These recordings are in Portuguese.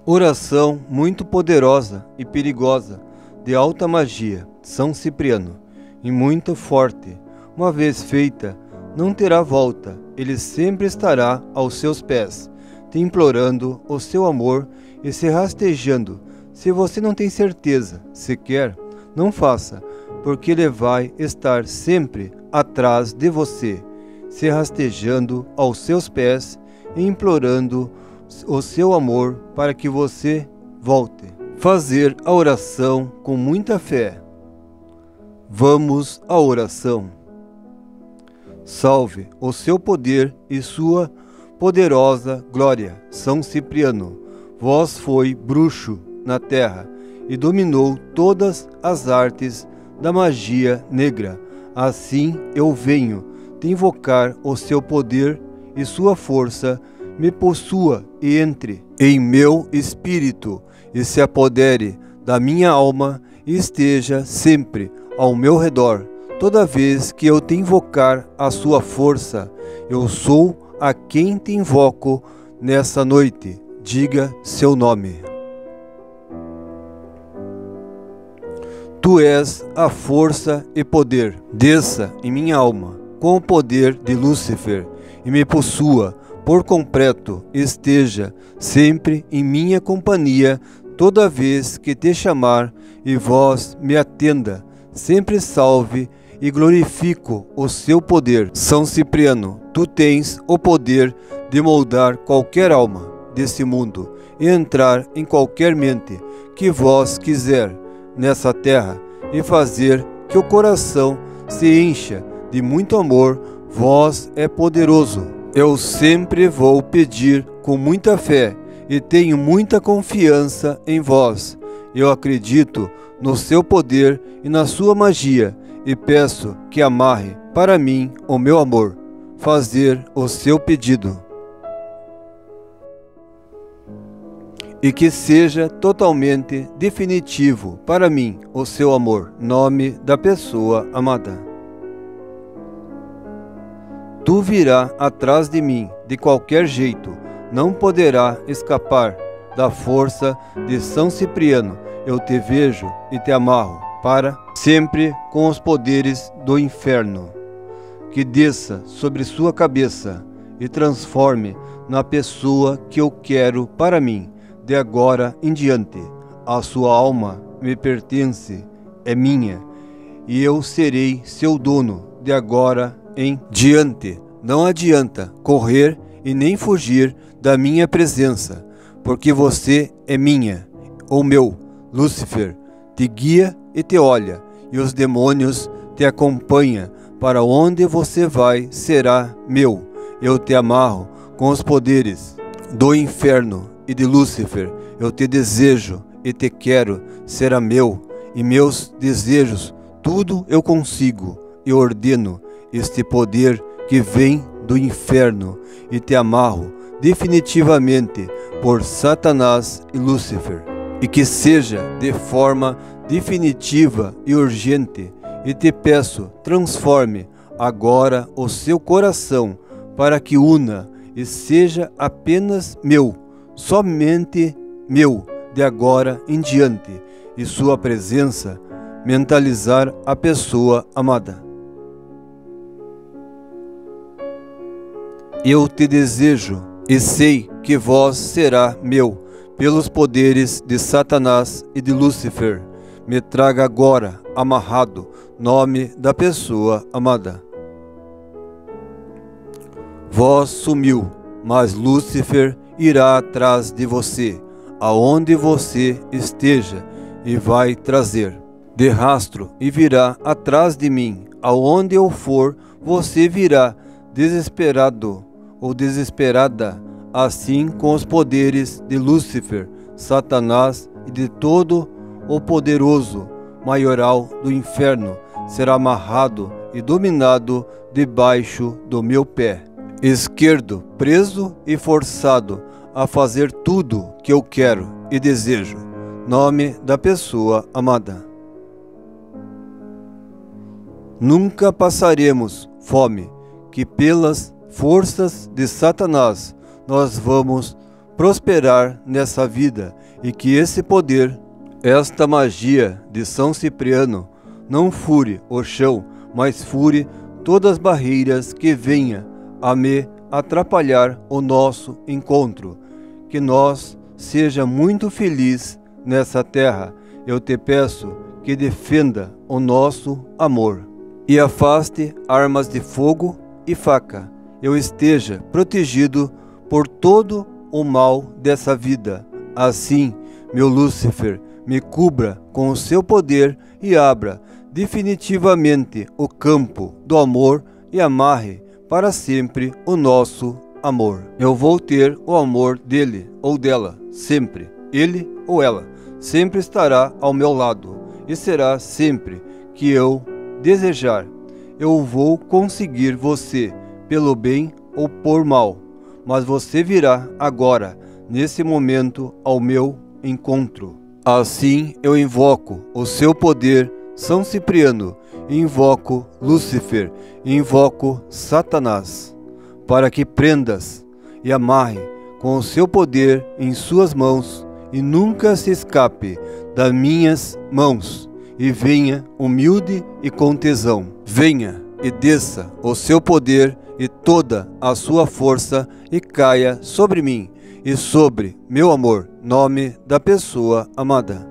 Oração muito poderosa e perigosa, de alta magia, São Cipriano, e muito forte. Uma vez feita, não terá volta, ele sempre estará aos seus pés, te implorando o seu amor e se rastejando. Se você não tem certeza, sequer, não faça, porque ele vai estar sempre atrás de você, se rastejando aos seus pés e implorando o seu amor para que você volte. Fazer a oração com muita fé. Vamos à oração. Salve o seu poder e sua poderosa glória, São Cipriano. Vós foi bruxo na terra e dominou todas as artes da magia negra. Assim eu venho te invocar o seu poder e sua força me possua e entre em meu espírito e se apodere da minha alma e esteja sempre ao meu redor. Toda vez que eu te invocar a sua força, eu sou a quem te invoco nessa noite. Diga seu nome. Tu és a força e poder. Desça em minha alma com o poder de Lúcifer e me possua por completo, esteja sempre em minha companhia toda vez que te chamar e vós me atenda, sempre salve e glorifico o seu poder. São Cipriano, tu tens o poder de moldar qualquer alma desse mundo e entrar em qualquer mente que vós quiser nessa terra e fazer que o coração se encha de muito amor. Vós é poderoso. Eu sempre vou pedir com muita fé e tenho muita confiança em vós. Eu acredito no seu poder e na sua magia e peço que amarre para mim o meu amor. Fazer o seu pedido. E que seja totalmente definitivo para mim o seu amor. Nome da pessoa amada. Tu virá atrás de mim de qualquer jeito, não poderá escapar da força de São Cipriano. Eu te vejo e te amarro para sempre com os poderes do inferno. Que desça sobre sua cabeça e transforme na pessoa que eu quero para mim. De agora em diante, a sua alma me pertence, é minha, e eu serei seu dono de agora em diante. Não adianta correr e nem fugir da minha presença, porque você é minha, ou meu. Lúcifer te guia e te olha, e os demônios te acompanham. Para onde você vai será meu. Eu te amarro com os poderes do inferno e de Lúcifer. Eu te desejo e te quero, será meu, e meus desejos tudo eu consigo e ordeno este poder que vem do inferno e te amarro definitivamente por Satanás e Lúcifer, e que seja de forma definitiva e urgente, e te peço, transforme agora o seu coração para que una e seja apenas meu, somente meu, de agora em diante, e sua presença mentalizar a pessoa amada. Eu te desejo e sei que vós será meu, pelos poderes de Satanás e de Lúcifer. Me traga agora, amarrado, nome da pessoa amada. Vós sumiu, mas Lúcifer irá atrás de você, aonde você esteja, e vai trazer de rastro e virá atrás de mim. Aonde eu for, você virá desesperado ou desesperada, assim com os poderes de Lúcifer, Satanás e de todo o poderoso maioral do inferno, será amarrado e dominado debaixo do meu pé esquerdo, preso e forçado a fazer tudo que eu quero e desejo. Nome da pessoa amada. Nunca passaremos fome, que pelas forças de Satanás nós vamos prosperar nessa vida e que esse poder, esta magia de São Cipriano, não fure o chão, mas fure todas as barreiras que venha a me atrapalhar o nosso encontro. Que nós seja muito feliz nessa terra. Eu te peço que defenda o nosso amor e afaste armas de fogo e faca. Eu esteja protegido por todo o mal dessa vida. Assim, meu Lúcifer, me cubra com o seu poder e abra definitivamente o campo do amor e amarre para sempre o nosso amor. Eu vou ter o amor dele ou dela, sempre. Ele ou ela sempre estará ao meu lado e será sempre que eu desejar. Eu vou conseguir você pelo bem ou por mal, mas você virá agora, nesse momento, ao meu encontro. Assim eu invoco o seu poder, São Cipriano, invoco Lúcifer, invoco Satanás, para que prendas e amarre com o seu poder em suas mãos e nunca se escape das minhas mãos, e venha humilde e com tesão. Venha e desça o seu poder e toda a sua força e caia sobre mim e sobre meu amor, nome da pessoa amada.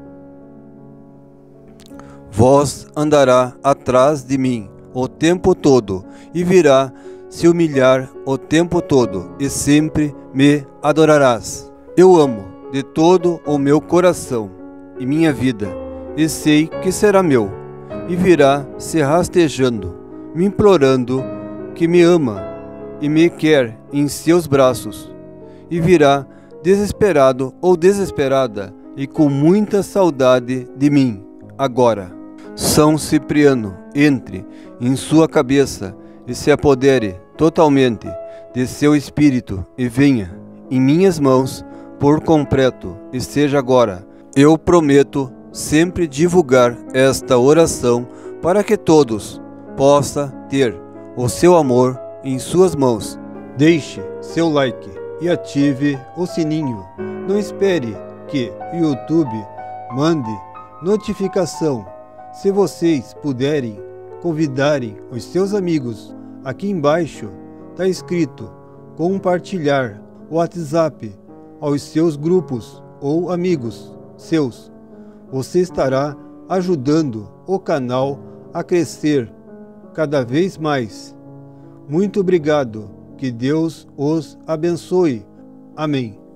Vós andará atrás de mim o tempo todo e virá se humilhar o tempo todo e sempre me adorarás. Eu amo de todo o meu coração e minha vida e sei que será meu e virá se rastejando, me implorando que me ama e me quer em seus braços e virá desesperado ou desesperada e com muita saudade de mim agora. São Cipriano, entre em sua cabeça e se apodere totalmente de seu espírito e venha em minhas mãos por completo e seja agora. Eu prometo sempre divulgar esta oração para que todos possam ter o seu amor em suas mãos. Deixe seu like e ative o sininho. Não espere que o YouTube mande notificação. Se vocês puderem convidarem os seus amigos, aqui embaixo está escrito compartilhar o WhatsApp aos seus grupos ou amigos seus. Você estará ajudando o canal a crescer cada vez mais. Muito obrigado. Que Deus os abençoe. Amém.